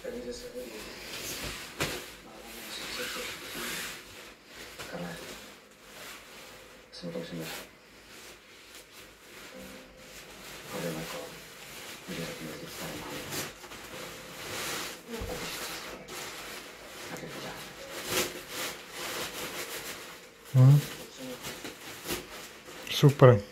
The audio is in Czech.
peníze se hodí. Máme sice trošku, ale jsem o tom si myslel. Hodeme kolem, kde řeknu, že staré máme. Jak je to dále? Super.